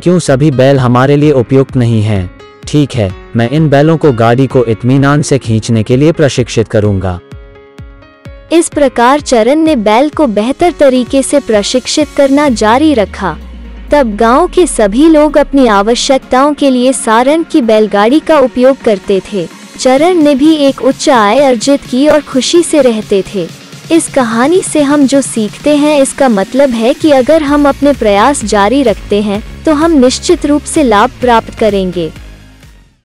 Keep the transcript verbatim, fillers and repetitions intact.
क्यों सभी बैल हमारे लिए उपयुक्त नहीं हैं? ठीक है, मैं इन बैलों को गाड़ी को इत्मीनान से खींचने के लिए प्रशिक्षित करूंगा। इस प्रकार चरण ने बैल को बेहतर तरीके से प्रशिक्षित करना जारी रखा। तब गांव के सभी लोग अपनी आवश्यकताओं के लिए सारंग की बैलगाड़ी का उपयोग करते थे। चरण ने भी एक उच्च आय अर्जित की और खुशी से रहते थे। इस कहानी से हम जो सीखते हैं, इसका मतलब है कि अगर हम अपने प्रयास जारी रखते हैं तो हम निश्चित रूप से लाभ प्राप्त करेंगे।